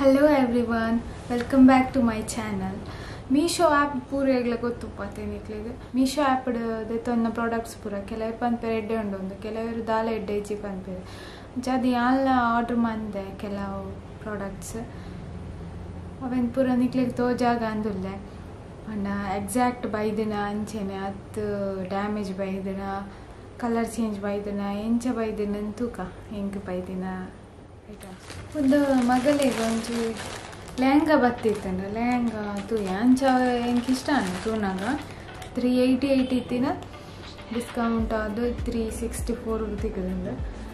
Hello everyone, welcome back to my channel. Meesho app pura egla gottu pattene iklige. Meesho app de tonna products pura kelavaru panpere edde undu kelavaru dala edde ichi panpere. Jadi alla order mande kelavu products. Aven pura niklige tojaga andulle. Anna exact baidina anchene at damage baidina color change baidina encha baidina antuka enga baidina. ಒಂದು ಮಗಳಿಗೆ ಒಂದು ಲೆಹಂಗಾ ಬತ್ತಿತ್ತಂಡ ಲೆಹಂಗಾ ತೂಯ ಅಂಚ ಎಂಕ್ ಇಷ್ಟ ತೂನಾಗ 388 ಇತ್ತಿನ discount ಅದು 364 ತಿಕ್ಕದಂಡ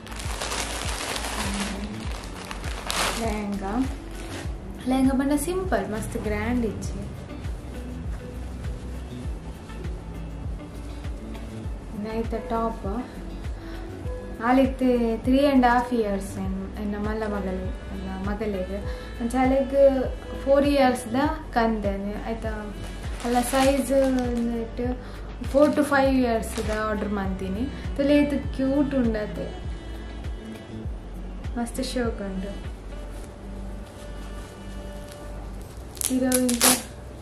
ಲೆಹಂಗಾ ಬಂಡ simple ಮಸ್ತ್ ಗ್ರ್ಯಾಂಡ್ ಇಚ್ಚಿ ನೈತ ಟಾಪ್ ಆಲಿತ್ತೆ 3.5 years ಎನ್ನ ಮಲ್ಲ ಮಗಳಿಗೆ ಅಂಚಾಲೆಗ್ 4 years ದ ಕಂದೇನೆ ಆಯ್ತಾ ಅಲ್ಲ ಸೈಜ್ 4 to 5 years ದ ಆರ್ಡರ್ ಮಾಡ್ತೀನಿ ತಲೆ ಇದು ಕ್ಯೂಟ್ ಉಂಡತೆ ಮಸ್ತ್ ಶೋಕ್ ಉಂಡು ಇರೋವಿಂದ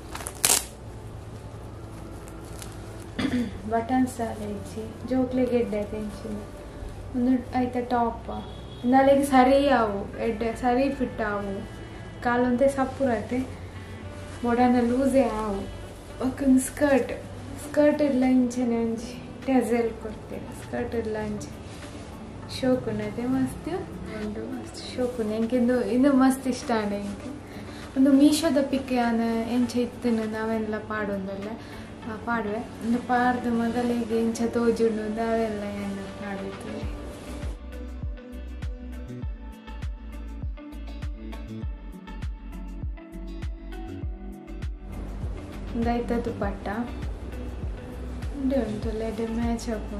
ಬಟನ್ಸ್ ಎಲ್ಲ ಇಚ್ಚಿ ಜೋಕ್ಲೆ ಗೆಡ್ಡೆ ತೆಂಚಿನ ಒಂದು ಆಯ್ತಾ ಟಾಪ್ ನಾಳೆಗೆ ಸರಿ ಆವು ಎಡ್ಡೆ ಸರಿ ಫಿಟ್ ಆವು ಕಾಲೊಂತೆ ಸಪ್ಪುರತೆ ಮೊಡನ ಲೂಸೇ ಆವು ಒಕ್ಕೊಂದು ಸ್ಕರ್ಟ್ ಇಲ್ಲ ಇಂಚನೆ ಒಂಜಿ ಟೆಸಲ್ ಕೊಡ್ತೇವೆ ಸ್ಕರ್ಟ್ ಇಲ್ಲ ಇಂಚೆ ಶೋಕುನತೆ ಮಸ್ತ್ ಉಂಟು ಮಸ್ತ್ ಶೋಕುನ ಎಂಕೆಂದು ಇದು ಮಸ್ತ್ ಇಷ್ಟ ಆಂಡ ಎಂಕೆ ಒಂದು ಮೀಶೋದ ಪಿಕ್ ಯಾನ ಎಂಚ ಇತ್ತನು ನಾವೆಲ್ಲ ಪಾಡೊಂದಲ್ಲ ಪಾಡುವೆ ಒಂದು ಪಾಡ್ದ ಮಗಳಿಗೆ ಎಂಚ ತೋಜುಂಡು ನಾವೆಲ್ಲ ಏನು ಪಾಡ್ಬೇಕು ಒಂದಾಯ್ತಾ ದುಪ್ಪಟ್ಟ ಉಂಟು ಲೆಡ್ ಮ್ಯಾಚ್ ಹಾಕು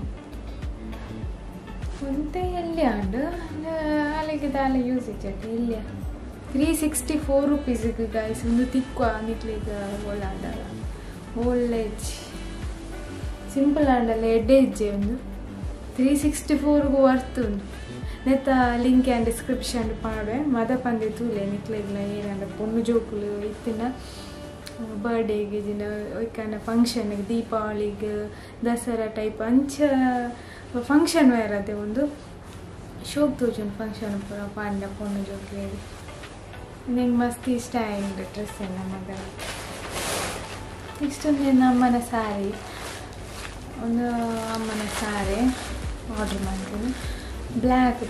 ಒಂದೇ ಎಲ್ಲಿ ಆಂಡು ಅಲ್ಲಿಗೆ ದಾಲ ಯೂಸ್ ಇಚ್ಚೆ ಇಲ್ಲ 364 ರೂಪೀಸಿಗೆ ಗಾಯ್ಸ್ ಒಂದು ತಿಕ್ಕು ನಿಕ್ಲಿಗೆ ಒಳ್ಳಾಡಲ್ಲ ಒಳ್ಳೆ ಸಿಂಪಲ್ ಆಂಡಲ್ಲ ಎಡ್ಡೆ ಇಜ್ಜೆ ಒಂದು 364ಗೂ ವರ್ತ್ ಉಂಟು ನೆತ್ತ ಲಿಂಕ್ ಆ್ಯಂಡ್ ಡಿಸ್ಕ್ರಿಪ್ಷನ್ ಪಾಡುವೆ ಮದ ಪಂದೆ ತೂಲೆ ನಿಕ್ಲಿಗ್ಲ ಏನಂಡ ಪೊಣ್ಣು ಜೋಕುಲು ಇತ್ತಿನ ಬರ್ಡೇಗೆ ದಿನ ಒಯ್ಕಂಡ ಫಂಕ್ಷನ್ಗೆ ದೀಪಾವಳಿಗೆ ದಸರಾ ಟೈಪ್ ಅಂಚ ಫಂಕ್ಷನ್ ವೇರ್ ಅದೇ ಒಂದು ಶೋಕ್ ತೋಜುಂಡು ಫಂಕ್ಷನ್ ಪೂರ ಪಾಂಡ ಪೊಣ್ಣು ಜೋಕ್ಲೆಗೆ ನಂಗೆ ಮಸ್ತ್ ಇಷ್ಟ ಆಯ್ತು ಡ್ರೆಸ್ ಎಲ್ಲ ಮಗ ನೆಕ್ಸ್ಟ್ ಒಂದು ಅಮ್ಮನ ಸ್ಯಾರಿ ಒಂದು ಅಮ್ಮನ ಸ್ಯಾರಿ ಆರ್ಡ್ರ್ ಮಾಡ್ತೀನಿ ಬ್ಲ್ಯಾಕ್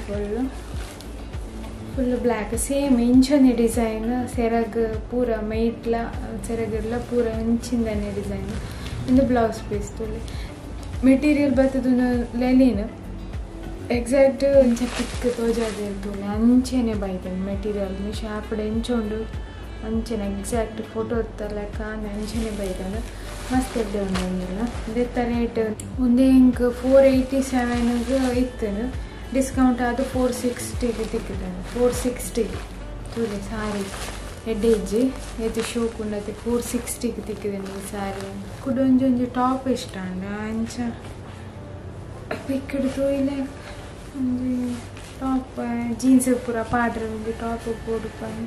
ಫುಲ್ ಬ್ಲ್ಯಾಕ್ ಸೇಮ್ ಇಂಚನೆ ಡಿಸೈನ್ ಸೆರಗ್ ಪೂರ ಮೈಟ್ಲ ಸೆರಗೆಲ್ಲ ಪೂರ ಇಂಚಿಂದನೇ ಡಿಸೈನ್ ಒಂದು ಬ್ಲೌಸ್ ಪೀಸ್ ತುಳಿ ಮೆಟೀರಿಯಲ್ ಬರ್ತದ ಲೆಲಿನ್ ಎಕ್ಸಾಕ್ಟ್ ಇಂಚ ಪಿಕ್ ತೋಜಾದೆ ತುಳಿ ಅಂಚೆನೆ ಬೈತೇನೆ ಮೆಟೀರಿಯಲ್ ಮೀಶೋ ಆ್ಯಪ್ಡ್ ಎಂಚುಂಡು ಅಂಚೆನೆ ಎಕ್ಸಾಕ್ಟ್ ಫೋಟೋ ಲೆಕ್ಕ ಅಂಚೆನೆ ಬೈತಾನೆ ಮಸ್ತ್ ಎಡ್ಡೆ ಉಂಡಿಲ್ಲ ಇದೆತ್ತ ರೇಟ್ ಒಂದೇ ಇಂಕ್ 487ಗೆ ಇತ್ತು ಡಿಸ್ಕೌಂಟ್ ಅದು 460ಗೆ ತಿಕ್ಕಿದ್ದಾನೆ 460 ತುಳಿ ಸಾರಿ ಎಡ್ಡೆ ಇಜ್ಜಿ ಇದು ಶೋಕ್ ಉಂಡತೆ 460ಗೆ ತಿಕ್ಕಿದ್ದೇನೆ ಈ ಸಾರಿ ಕೂಡ ಒಂಜೊಂಜಿ ಟಾಪ್ ಇಷ್ಟ ಅಂಡ ಅಂಚ ಪಿಕ್ಕಡ್ ತೋಯಿಲೆ ಒಂಜಿ ಟಾಪ್ ಜೀನ್ಸ್ ಪೂರ ಪಾಡ್ರೆ ಒಂಜಿ ಟಾಪ್ ಪೋಡುಪನ್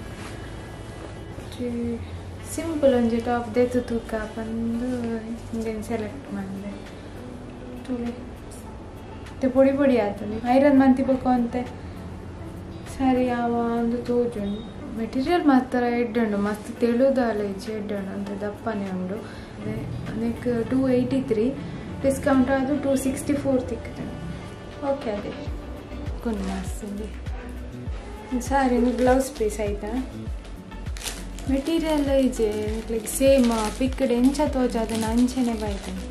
ಸಿಂಪಲ್ ಒಂಜಿ ಟಾಪ್ ದೆತ್ತು ತೂಕ ಬಂದು ಹಿಂಗೆ ಸೆಲೆಕ್ಟ್ ಮಾಡಿದೆ ತುಳಿ ಪೊಡಿ ಪೊಡಿ ಆಗ್ತದೆ ಐರನ್ ಮಂತಿಬೇಕು ಅಂತೆ ಸರಿ ಯಾವ ಒಂದು ತೋಜುಂಡು ಮೆಟೀರಿಯಲ್ ಮಾತ್ರ ಎಡ್ಡುಂಡು ಮಸ್ತ್ ತೆಳುದಲ್ಲ ಇಜ್ಜಿ ಎಡ್ಡುಂಡು ಅಂತ ದಪ್ಪನೇ ಉಂಡು ಅದಕ್ಕೆ 283 ಡಿಸ್ಕೌಂಟ್ ಆದರೂ 264 ತಿಕ್ತೇನೆ ಓಕೆ ಅದೇ ಕೊಂಡು ಮಸ್ತ್ ಸಾರಿ ಬ್ಲೌಸ್ ಪೀಸ್ ಆಯ್ತಾ ಮೆಟೀರಿಯಲ್ ಇಜ್ಜೆ ಲೈಕ್ ಸೇಮ್ ಪಿಕ್ಕಡ್ ಎಂಚ ತೋಜ ಅದನ್ನು ಅಂಚೆನೆ ಬಾಯ್ತೇನೆ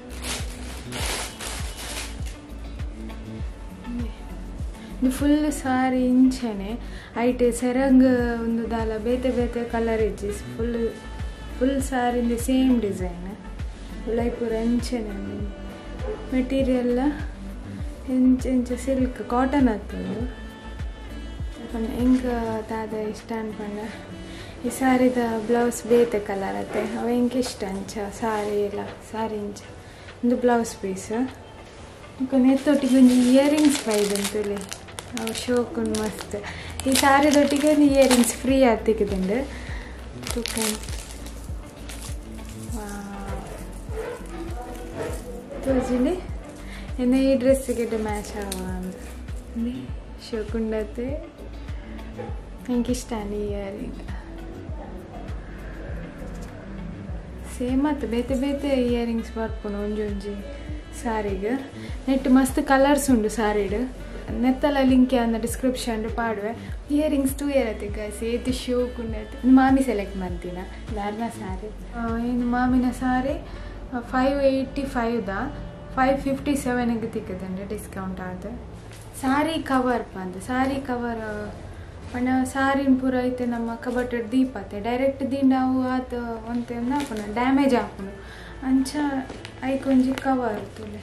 ಫುಲ್ ಸಾರಿ ಇಂಚನೆ ಐಟ್ ಸೆರಂಗ್ ಒಂದು ದಾಲ ಬೇತೆ ಬೇತೆ ಕಲರ್ ಇಜ್ಜಿ ಫುಲ್ ಸಾರಿಂದ ಸೇಮ್ ಡಿಸೈನ್ ಉಳೈಪುರ ಎಂಚನೆ ಮೆಟೀರಿಯಲ್ ಎಂಚ ಸಿಲ್ಕ್ ಕಾಟನ್ ಆಗ್ತದೆ ಹೆಂಗೆ ತಾದ ಇಷ್ಟ ಅನ್ಕೊಂಡ ಈ ಸಾರಿದ ಬ್ಲೌಸ್ ಬೇತೆ ಕಲರ್ ಅತ್ತೆ ಅವ ಹೆಂಗೆ ಇಷ್ಟ ಅಂಚ ಸಾರಿ ಎಲ್ಲ ಸಾರಿ ಇಂಚ ಒಂದು ಬ್ಲೌಸ್ ಪೀಸ್ ನೆತ್ತೊಟ್ಟಿಗೆ ಒಂದು ಇಯರಿಂಗ್ಸ್ ಬೈದಂತೇಳಿ ಶೋಕುನ್ ಮಸ್ತ್ ಈ ಸಾರಿದೊಟ್ಟಿಗೆ ಇಯರಿಂಗ್ಸ್ ಫ್ರೀ ಆಗ್ತಿಕ್ಕಿದ್ದುಂಡು ತೋಜಿಲಿ ಇನ್ನು ಈ ಡ್ರೆಸ್ಸಿಗೆ ಮ್ಯಾಚ್ ಆವ ಅಂತ ಶೋಕುಂಡತೆ ನಂಗೆ ಇಷ್ಟ ಇಯರಿಂಗ್ ಸೇಮ್ ಆಯ್ತು ಬೇತೆ ಬೇತೆ ಇಯರಿಂಗ್ಸ್ ಬರ್ಪುನು ಒಂಜಿ ಸಾರಿಗೆ ನೆಟ್ ಮಸ್ತ್ ಕಲರ್ಸ್ ಉಂಡು ಸಾರಿಡ್ ನೆತ್ತಲ ಲಿಂಕ್ ಅಂದ ಡಿಸ್ಕ್ರಿಪ್ಷನ್ ಪಾಡುವೆ ಇಯರಿಂಗ್ಸ್ 2 ಇರತ್ತೆ ಗೈಸ್ ಏತಿ ಶೋಕ್ ಉಂಡೈತೆ ಮಾಮಿ ಸೆಲೆಕ್ಟ್ ಮಾಡ್ತೀನ ಲಾರ್ನ ಸಾರಿ ಇನ್ನು ಮಾಮಿನ ಸಾರಿ 585 557ಗೆ ತಿಕ್ಕದಂಡೆ ಡಿಸ್ಕೌಂಟ್ ಆದ ಸಾರಿ ಕವರ್ ಬಂದು ಸಾರಿ ಕವರ್ ಪಂಡ ಸಾರಿನ ಪೂರ ಐತೆ ನಮ್ಮ ಕಬಟ್ ದೀಪತ್ತೆ ಡೈರೆಕ್ಟ್ ನಾವು ಆತ ಒಂತೆ ಹಾಕೋಣ ಡ್ಯಾಮೇಜ್ ಹಾಕೋಣ ಅಂಚ ಐಕೊಂಜಿ ಕವರ್ ತುಲೆ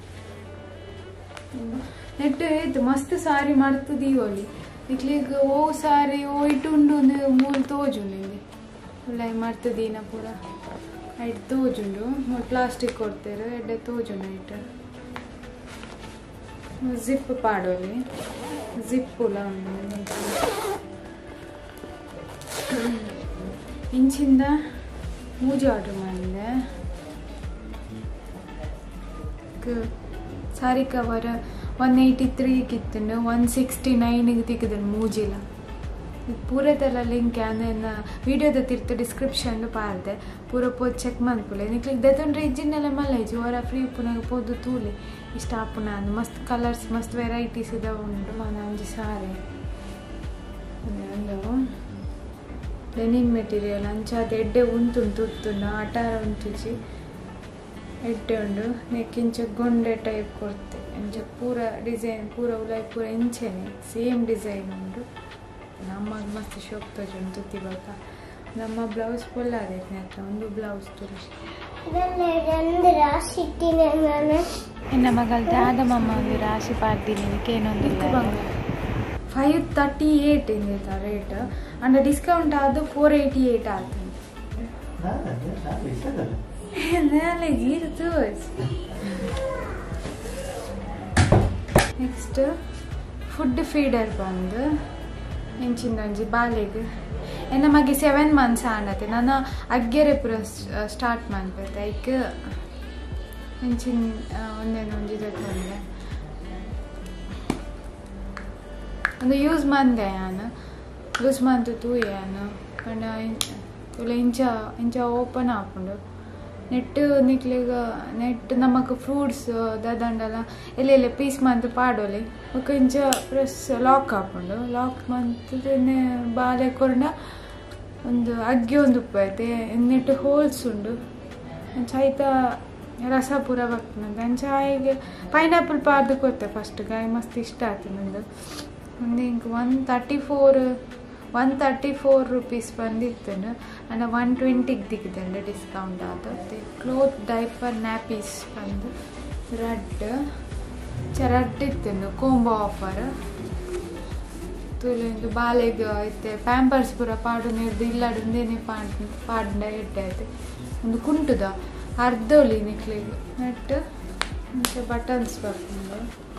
ನೆಟ್ ಏತು ಮಸ್ತ್ ಸಾರಿ ಮಾಡ್ತು ದೀವೋಲಿ ಇಕ್ಲಿಗೆ ಓ ಸಾರಿ ಓ ಇಟ್ಟುಂಡು ಮೂಲು ತೋಜುಂಡು ಇಲ್ಲಿ ಉಳ್ಳಾಯಿ ಮಾಡ್ತದೀನ ಪೂರ ಐಟ್ ತೋಜುಂಡು ಪ್ಲಾಸ್ಟಿಕ್ ಕೊಡ್ತೇರು ಎಡ್ಡೆ ತೋಜುಂಡು ಐಟ್ ಜಿಪ್ ಪಾಡೋಲಿ ಜಿಪ್ಪುಲ ಇಂಚಿಂದ ಮೂಜಿ ಆರ್ಡರ್ ಮಾಡಿದೆ ಸಾರಿ ಕವರ್ 183 ಇತ್ತುಂಡು 169ಗೆ ತಿಕ್ಕದನು ಮೂಜಿಲ ಪೂರತೆಲ್ಲ ಲಿಂಕ್ ಅಂದ ವಿಡಿಯೋದ ತಿರ್ತು ಡಿಸ್ಕ್ರಿಪ್ಷನ್ ಪಾರ್ದೆ ಪೂರ ಪೋದು ಚೆಕ್ ಮಾಡ್ಕೊಳ್ಳಿ ನಿಕ್ಲಿಗೆ ದತ್ತೊಂಡ್ರೆ ಇಜ್ಜಿನೆಲ್ಲ ಮಲ್ಲೈಜಿ ಹೊರ ಫ್ರೀ ಪುನಃ ಪೋದು ತೂಲಿ ಇಷ್ಟ ಆಪುನ ಅಂದು ಮಸ್ತ್ ಕಲರ್ಸ್ ಮಸ್ತ್ ವೆರೈಟೀಸ್ ಇದಾವ ಉಂಟು ಒಂಜಿ ಸಾರಿ ಒಂದು ಡೆನಿಮ್ ಮೆಟೀರಿಯಲ್ ಅಂಚಾದ ಎಡ್ಡೆ ಉಂಟುಂಟು ಉತ್ತುಂಡು ಅಟಾರ ಉಂಟುಜಿ ಎಡ್ಡೆ ಉಂಡು ನೆಕ್ಕಿಂಚ ಗೊಂಡೆ ಟೈಪ್ ಕೊಡ್ತೆ ಇಂಚ ಪೂರ ಡಿಸೈನ್ ಪೂರ ಉಲಾಯಿ ಪೂರ ಇಂಚೆನೆ ಸೇಮ್ ಡಿಸೈನ್ ಉಂಟು ನಮಗೆ ಮಸ್ತ್ ಶೋಕ್ ತೋಜುಂಡು ತುತ್ತಿಬಾಕ ನಮ್ಮ ಬ್ಲೌಸ್ ಪೊಲ್ಲ ಅದೈತೆ ಹತ್ರ ಒಂದು ಬ್ಲೌಸ್ ತೋರಿಸಿ ಇನ್ನ ಮಗಲ್ದೆ ಆದಮಮ್ಮ ರಾಶಿ ಪಾಡ್ತೀನಿ ಏನೊಂದು 538 ಇಂದಿತ್ತ ರೇಟ್ ಅಂಡ್ ಡಿಸ್ಕೌಂಟ್ ಆದು 488 ಆಗ್ತದೆ ನೆಕ್ಸ್ಟ್ ಫುಡ್ ಫೀಡರ್ ಬಂದು ಇಂಚಿಂದೊಂಜಿ ಬಾಲೆಗೆ ನಮಗೆ 7 months ಆಂಡತೆ ನಾನು ಅಗ್ಗೆರೆ ಪೂರ ಸ್ಟಾರ್ಟ್ ಮಾಡ್ಬೇಕು ಐಕ್ ಇಂಚಿನ ಒಂದೇನೊಂದು ಇದೊಂದೆ ಒಂದು ಯೂಸ್ ಮಾಡಿದೆ ನಾನು ಯೂಸ್ ಮಾಡ್ತು ತೂಯಾನು ಪಂಡ ತುಲೆ ಇಂಚ ಓಪನ್ ಹಾಕೊಂಡು ನೆಟ್ ನಿಕ್ಲಿಗ ನೆಟ್ ನಮಕ್ ಫ್ರೂಟ್ಸ್ ದಂಡಲ ಎಲ್ಲೆಲ್ಲ ಪೀಸ್ ಮಂತ್ ಪಾಡೋಲಿ ಇಂಚ ಪ್ರೆಸ್ ಲಾಕ್ ಹಾಕೊಂಡು ಲಾಕ್ ಮಂತನೆ ಬಾಲೆ ಕೊಂಡ ಒಂದು ಅಗ್ಗಿ ಒಂದು ಉಪ್ಪೈತೆ ನೆಟ್ ಹೋಲ್ಸ್ ಉಂಡು ಚೈತ ರಸ ಪೂರ ಬರ್ತದೆ ಅಂಚಾಯಿಗೆ ಪೈನಾಪಲ್ ಪಾರ್ದು ಕೊತ್ತೆ ಫಸ್ಟ್ ಗಾಯ ಮಸ್ತ್ ಇಷ್ಟ ಆಯ್ತು ನಂದು ಒಂದು ಇಂಕ್ 134 ರೂಪೀಸ್ ಬಂದಿತ್ತು ಅಂಡ್ 120ಗೆ ದಿಕ್ಕಿದ್ದೆ ಡಿಸ್ಕೌಂಟ್ ಆದ ಕ್ಲೋತ್ ಡೈಪರ್ ನ್ಯಾಪೀಸ್ ಬಂದು ರಡ್ ಇತ್ತು ಕೋಂಬೋ ಆಫರ್ ತುಳಿಂದು ಬಾಲೆಗೆ ಐತೆ ಪ್ಯಾಂಪರ್ಸ್ ಪೂರ ಪಾಡು ನೀರ್ದು ಇಲ್ಲಾಡೇನೆ ಪಾಡ್ದ ಇಟ್ಟೈತೆ ಒಂದು ಕುಂಟುದ ಅರ್ಧೋಲಿ ನಿಕ್ಲಿಗೆ ನೆಟ್ ಮತ್ತು ಬಟನ್ಸ್ ಬರ್ಕೊಂಡು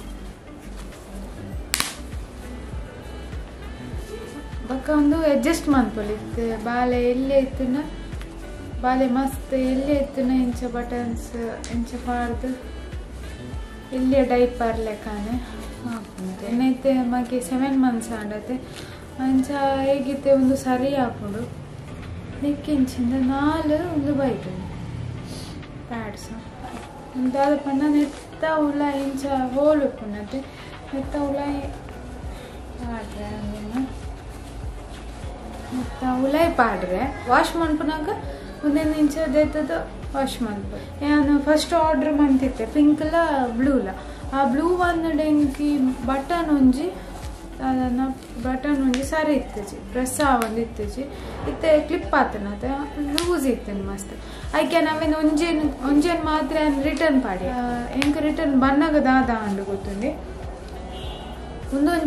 ಬಕ್ಕ ಒಂದು ಅಡ್ಜಸ್ಟ್ ಮಾಡ್ಕೊಳ್ಳಿತ್ತು ಬಾಲೆ ಎಲ್ಲೇ ಇತ್ತನ ಬಾಲೆ ಮಸ್ತ್ ಎಲ್ಲೇ ಇತ್ತನ ಇಂಚ ಬಟನ್ಸ್ ಇಂಚ ಪಾಡ್ದು ಇಲ್ಲೇ ಡೈಪರ್ ಲೆಕ್ಕನೆ ಹಾಕೊಂಡು ಏನೈತೆ ಮಗೆ 7 months ಆಂಡತೆ ಅಂಚ ಹೇಗಿತ್ತೆ ಒಂದು ಸರಿ ಹಾಕೊಂಡು ನೆಕ್ಕಿಂಚಿಂದ 4 ಒಂದು ಬೈಟು ಪ್ಯಾಡ್ಸ್ ಒಂದಾದ ಪಣ್ಣ ನೆತ್ತ ಉಲ್ಲ ಇಂಚ ಹೋಲು ಪುಣ್ಣತೆ ನೆತ್ತ ಉಲಾಯಿ ಪಾಡ್ರೆ ನೆತ್ತ ಉಲಾಯಿ ಪಾಡ್ರೆ ವಾಶ್ ಮಾಡ್ಪುನಾಗ ಒಂದೊಂದು ಇಂಚ ದೇತದ ವಾಶ್ ಮಾಡ್ಬೋದು ನಾನು ಫಸ್ಟ್ ಆರ್ಡ್ರ್ ಮಾಡ್ತಿದ್ದೆ ಪಿಂಕ್ಲ ಬ್ಲೂಲ ಆ ಬ್ಲೂ ಒಂದು ಡೆಂಕಿ ಬಟನ್ ಒಂಜಿ ಅದನ್ನು ಬಟನ್ ಒಂಜಿ ಸರಿ ಇತ್ತಜಿ ಪ್ರೆಸ್ ಒಂದು ಇತ್ತಜಿ ಇತ್ತೆ ಕ್ಲಿಪ್ ಆತನದ ಲೂಸ್ ಇತ್ತೇನೆ ಮಸ್ತ್ ಐಕೆ ನಾವೇನು ಒಂಜೇನು ಮಾತ್ರ ರಿಟರ್ನ್ ಪಾಡಿ ಹೆಂಗೆ ರಿಟರ್ನ್ ಬನ್ನಾಗ ದಾದ ಅಂಡು ಗೊತ್ತುಂಡಿ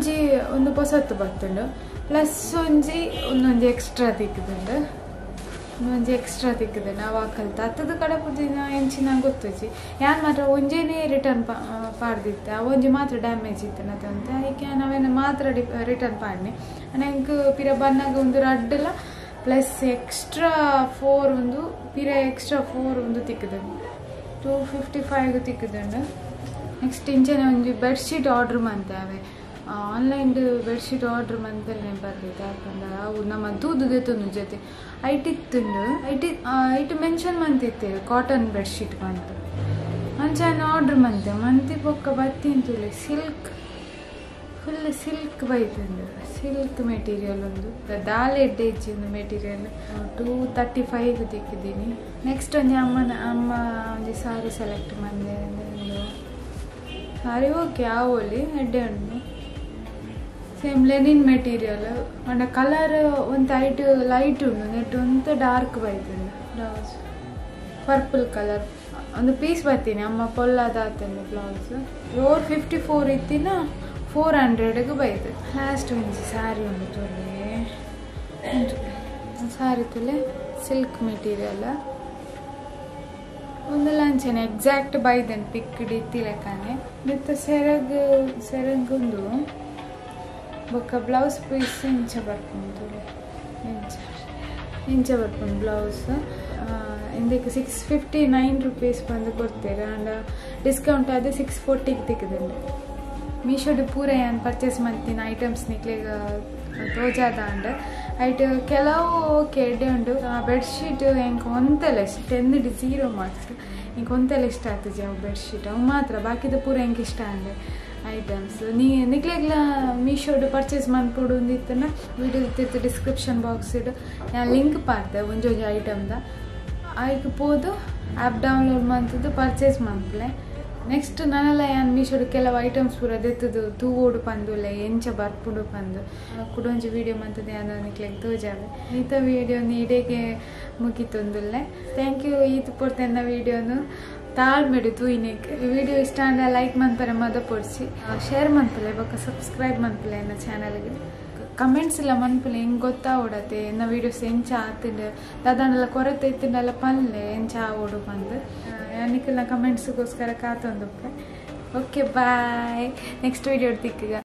ಒಂದು ಹೊಸತ್ತು ಬರ್ತುಂಡು ಪ್ಲಸ್ ಒಂಜಿ ಎಕ್ಸ್ಟ್ರಾ ತಿಕ್ಕುದುಂಡು ಒಂಜಿ ಎಕ್ಸ್ಟ್ರಾ ತಿಕ್ಕದೆ ನಾವು ಹಾಕಲ್ತ ಹತ್ತದ ಕಡೆ ಪುದಿನ ಎಂಚಿನ ಗೊತ್ತುಜಿ ಯಾನ್ ಮಾತ್ರ ಒಂಜೇನೇ ರಿಟರ್ನ್ ಪಾಡ್ದಿತ್ತೆ ಆ ಒಂಜಿ ಮಾತ್ರ ಡ್ಯಾಮೇಜ್ ಇತ್ತು ಅಂತ ಅದಕ್ಕೆ ನಾವೇನು ಮಾತ್ರ ರಿಟರ್ನ್ ಪಾಡ್ನಿ ನಂಗೆ ಪಿರ ಬನ್ನಾಗ ಒಂದು ರಡ್ಡಲ್ಲ ಪ್ಲಸ್ ಎಕ್ಸ್ಟ್ರಾ 4 ಒಂದು ಪಿರ ಎಕ್ಸ್ಟ್ರಾ 4 ಒಂದು ತಿಕ್ಕದೆ 255 ತಿಕ್ಕದಂಡು ನೆಕ್ಸ್ಟ್ ಇಂಚನೆ ಒಂಜಿ ಬೆಡ್ಶೀಟ್ ಆರ್ಡ್ರ್ ಮಾಡ್ತೇವೆ ಆನ್ಲೈನ್ ಬೆಡ್ಶೀಟ್ ಆರ್ಡ್ರ್ ಮಾಡ್ತೇನೆ ಬರ್ಲಿತ್ತು ಯಾಕಂದ್ರೆ ಅವು ನಮ್ಮ ತೂದುದೆತ್ತುಂಡು ಜೊತೆ ಐಟಿತ್ತುಂಡು ಐಟ್ ಮೆನ್ಷನ್ ಮಂತಿತ್ತೇವೆ ಕಾಟನ್ ಬೆಡ್ಶೀಟ್ ಅಂತ ಅಂಚಾನ ಆರ್ಡ್ರ್ ಮಂತಿ ಪೊಕ್ಕ ಬತ್ತಿಂತುಲೆ ಫುಲ್ ಸಿಲ್ಕ್ ಬೈತುಂಡು ಸಿಲ್ಕ್ ಮೆಟೀರಿಯಲ್ ಒಂದು ದಾಲೆ ಎಡ್ಡೆ ಇಚ್ಚಿಂದು ಮೆಟೀರಿಯಲ್ 235 ತಿಕ್ಕಿದ್ದೀನಿ ನೆಕ್ಸ್ಟ್ ಒಂಜಿ ಅಮ್ಮ ಒಂಜಿ ಸಾರಿ ಸೆಲೆಕ್ಟ್ ಮಾಡಿದೆ ಸಾರಿ ಓಕೆ ಆವೋಲಿ ಎಡ್ಡೆ ಉಂಡು ಸೇಮ್ ಲೆನಿನ್ ಮೆಟೀರಿಯಲ್ ಅಂಡ ಕಲರ್ ಒಂದು ಲೈಟ್ ಉಂಡು ನೆಟ್ ಒಂದು ಡಾರ್ಕ್ ಬೈತುಂಡು ಬ್ಲೌಸ್ ಪರ್ಪಲ್ ಕಲರ್ ಒಂದು ಪೀಸ್ ಬರ್ತೀನಿ ಅಮ್ಮ ಪೊಲ್ಲದಾತಂದು ಬ್ಲೌಸ್ 454 ಇತ್ತಿನ 400ಗೆ ಬೈತು ಲಾಸ್ಟ್ ಒಂಜಿ ಸಾರಿ ಉಂಡು ತೊಲೆ ಸಾರಿ ತುಲೆ ಸಿಲ್ಕ್ ಮೆಟೀರಿಯಲ್ ಒಂದು ಲಂಚನೆ ಎಕ್ಸಾಕ್ಟ್ ಬೈದನ್ ಪಿಕ್ಡ್ ಇತ್ತಿಲೆಕ್ಕನೆ ಮತ್ತು ಸೆರಗೊಂದು ಬೊಕ್ಕ ಬ್ಲೌಸ್ ಪೀಸ್ ಇಂಚ ಬರ್ಕೊಂಡು ಇಂಚ ಬರ್ಕೊಂಡು ಬ್ಲೌಸ್ ಇಂದಕ್ಕೆ 659 ರೂಪೀಸ್ ಬಂದು ಕೊಡ್ತೇವೆ ಆ್ಯಂಡ್ ಡಿಸ್ಕೌಂಟ್ ಆದರೆ 640ಗೆ ತಿಕ್ಕದಂಡು ಮೀಶೋಡು ಪೂರ ಏನು ಪರ್ಚೇಸ್ ಮಾಡ್ತೀನಿ ಐಟಮ್ಸ್ ನಿಕ್ಲಿಗ ತೋಜಾದ ಅಂಡ್ ಐಟ್ ಕೆಲವು ಓಕೆ ಎಡ್ಡೆ ಉಂಡು ಆ ಬೆಡ್ಶೀಟ್ ಹೆಂಗೆ ಒಂತೆಲ್ಲ ಇಷ್ಟ 10/0 ಮಾರ್ಕ್ಸ್ ಹಿಂಗೆ ಒಂತೆಲ್ಲ ಇಷ್ಟ ಆಗ್ತದೆ ಅವು ಬೆಡ್ಶೀಟ್ ಅವು ಮಾತ್ರ ಬಾಕಿದ ಪೂರ ಹೆಂಗೆ ಇಷ್ಟ ಅಂದೆ ಐಟಮ್ಸ್ ನಿಕ್ಲೆಗ್ಲ ಮೀಶೋಡು ಪರ್ಚೇಸ್ ಮಾಡ್ಕೊಡು ಒಂದಿತ್ತನ ವಿಡಿಯೋ ಇರ್ತಿತ್ತು ಡಿಸ್ಕ್ರಿಪ್ಷನ್ ಬಾಕ್ಸ್ ಇಡು ನಾನು ಲಿಂಕ್ ಪಾಡ್ದೆ ಒಂಜಿ ಐಟಮ್ದ ಆಯ್ಕೆ ಪೋದು ಆ್ಯಪ್ ಡೌನ್ಲೋಡ್ ಮಾಡ್ತಿದ್ದು ಪರ್ಚೇಸ್ ಮಾಡ್ಲೆ ನೆಕ್ಸ್ಟ್ ನಾನೆಲ್ಲ ಏನು ಮೀಶೋಡು ಕೆಲವು ಐಟಮ್ಸ್ ಪೂರ ದೆತ್ತದು ತೂವೋಡು ಪಂದುಲೆ ಎಂಚ ಬರ್ಪುಡು ಪಂದು ಕುಡೊಂಜಿ ವೀಡಿಯೋ ಮಂತದ್ದು ಯಾವ್ದು ನಿಕ್ಲೆಗ್ ತೋಜಾವೆ ಈತ ವೀಡಿಯೋನು ಇಡೆಗೆ ಮುಗಿತೊಂದುಲ್ಲೆ ಥ್ಯಾಂಕ್ ಯು ಈತ ಪೊರ್ತೇನ ವೀಡಿಯೋನು ತಾಳ್ಮೆಡು ತೂಯಿನೆಗ್ ವಿಡಿಯೋ ಇಷ್ಟ ಅಂದ್ರೆ ಲೈಕ್ ಮಾಡ್ತಾರೆ ಮದ ಪೊಡ್ಸಿ ಶೇರ್ ಮಾಡ್ಪಲೆ ಬೊಕ್ಕ ಸಬ್ಸ್ಕ್ರೈಬ್ ಮಾಡ್ಪಲೆ ನನ್ನ ಚಾನಲ್ಗೆ ಕಮೆಂಟ್ಸ್ ಎಲ್ಲ ಮನ್ಪಲೆ ಹೆಂಗೆ ಗೊತ್ತಾವಡತ್ತೆ ಎನ್ನ ವೀಡಿಯೋಸ್ ಎಂಚ ಆತಿಂಡು ದಾದಾನೆಲ್ಲ ಕೊರತೆ ಇತ್ತಿಂಡೆಲ್ಲ ಪನ್ಲೆ ಎಂಚ ಆವೋಡು ಬಂದು ಯಾನಿಕ್ಕೆಲ್ಲ ಕಮೆಂಟ್ಸ್ಗೋಸ್ಕರ ಕಾತೊಂದುಪ್ಪೆ ಓಕೆ ಬಾಯ್ ನೆಕ್ಸ್ಟ್ ವೀಡಿಯೋ ತಿಕ್ಕಗ